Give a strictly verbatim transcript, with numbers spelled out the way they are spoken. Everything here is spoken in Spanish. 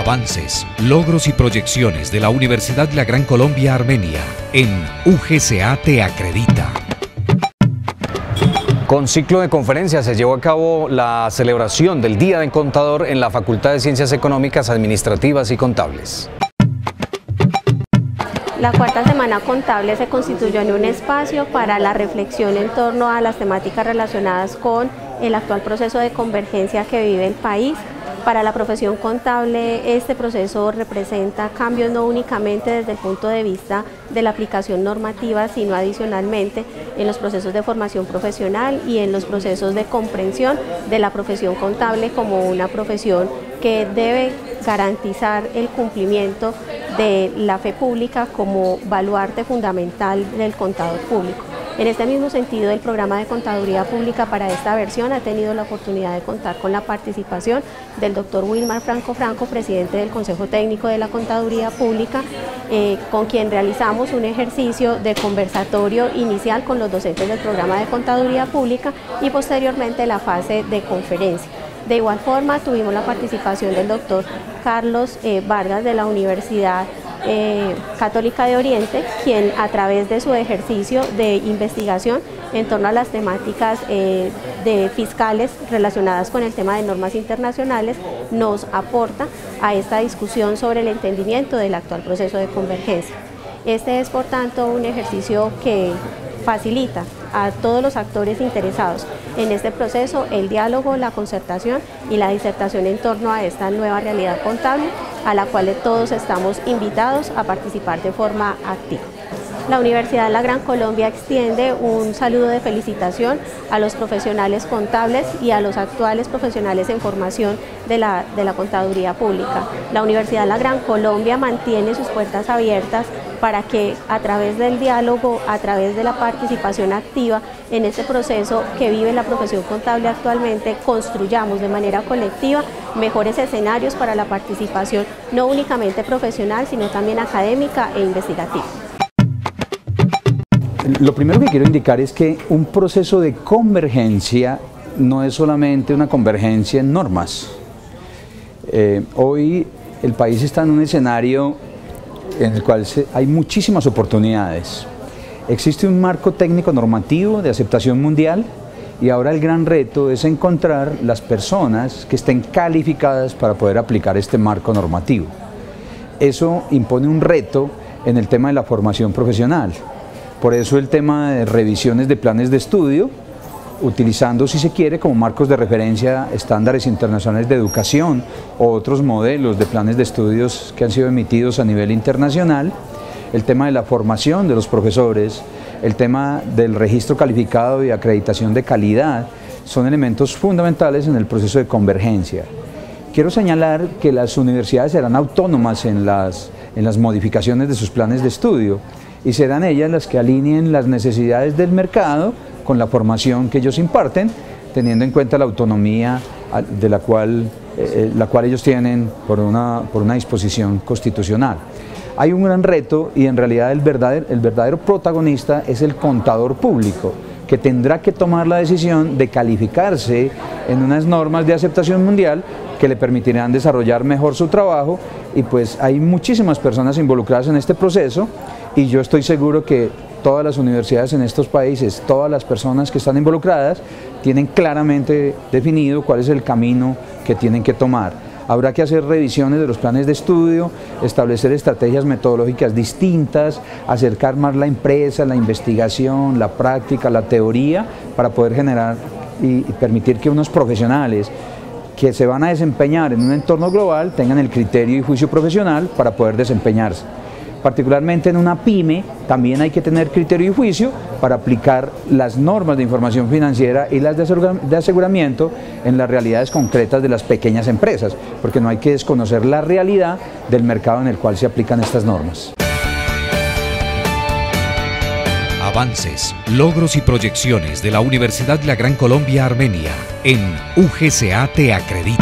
Avances, logros y proyecciones de la Universidad La Gran Colombia Armenia en U G C A Te Acredita. Con ciclo de conferencias se llevó a cabo la celebración del Día del Contador en la Facultad de Ciencias Económicas, Administrativas y Contables. La cuarta semana contable se constituyó en un espacio para la reflexión en torno a las temáticas relacionadas con el actual proceso de convergencia que vive el país. Para la profesión contable, este proceso representa cambios no únicamente desde el punto de vista de la aplicación normativa, sino adicionalmente en los procesos de formación profesional y en los procesos de comprensión de la profesión contable como una profesión que debe garantizar el cumplimiento de la fe pública como baluarte fundamental del contador público. En este mismo sentido, el programa de Contaduría Pública para esta versión ha tenido la oportunidad de contar con la participación del doctor Wilmar Franco Franco, presidente del Consejo Técnico de la Contaduría Pública, eh, con quien realizamos un ejercicio de conversatorio inicial con los docentes del programa de Contaduría Pública y posteriormente la fase de conferencia. De igual forma, tuvimos la participación del doctor Carlos eh, Vargas de la Universidad Eh, Católica de Oriente, quien a través de su ejercicio de investigación en torno a las temáticas eh, de fiscales relacionadas con el tema de normas internacionales nos aporta a esta discusión sobre el entendimiento del actual proceso de convergencia. Este es, por tanto, un ejercicio que facilita a todos los actores interesados en este proceso el diálogo, la concertación y la disertación en torno a esta nueva realidad contable a la cual todos estamos invitados a participar de forma activa. La Universidad La Gran Colombia extiende un saludo de felicitación a los profesionales contables y a los actuales profesionales en formación de la, de la contaduría pública. La Universidad La Gran Colombia mantiene sus puertas abiertas para que a través del diálogo, a través de la participación activa en este proceso que vive la profesión contable actualmente, construyamos de manera colectiva mejores escenarios para la participación no únicamente profesional, sino también académica e investigativa. Lo primero que quiero indicar es que un proceso de convergencia no es solamente una convergencia en normas. Eh, hoy el país está en un escenario en el cual se, hay muchísimas oportunidades. Existe un marco técnico normativo de aceptación mundial y ahora el gran reto es encontrar las personas que estén calificadas para poder aplicar este marco normativo. Eso impone un reto en el tema de la formación profesional. Por eso el tema de revisiones de planes de estudio, utilizando, si se quiere, como marcos de referencia estándares internacionales de educación o otros modelos de planes de estudios que han sido emitidos a nivel internacional, el tema de la formación de los profesores, el tema del registro calificado y acreditación de calidad, son elementos fundamentales en el proceso de convergencia. Quiero señalar que las universidades serán autónomas en las, en las modificaciones de sus planes de estudio y serán ellas las que alineen las necesidades del mercado con la formación que ellos imparten, teniendo en cuenta la autonomía de la cual, eh, la cual ellos tienen por una, por una disposición constitucional. Hay un gran reto y en realidad el verdadero, el verdadero protagonista es el contador público, que tendrá que tomar la decisión de calificarse en unas normas de aceptación mundial que le permitirán desarrollar mejor su trabajo, y pues hay muchísimas personas involucradas en este proceso y yo estoy seguro que todas las universidades en estos países, todas las personas que están involucradas, tienen claramente definido cuál es el camino que tienen que tomar. Habrá que hacer revisiones de los planes de estudio, establecer estrategias metodológicas distintas, acercar más la empresa, la investigación, la práctica, la teoría, para poder generar y, y permitir que unos profesionales que se van a desempeñar en un entorno global tengan el criterio y juicio profesional para poder desempeñarse. Particularmente en una pyme también hay que tener criterio y juicio para aplicar las normas de información financiera y las de aseguramiento en las realidades concretas de las pequeñas empresas, porque no hay que desconocer la realidad del mercado en el cual se aplican estas normas. Avances, logros y proyecciones de la Universidad La Gran Colombia Armenia en U G C A Te Acredita.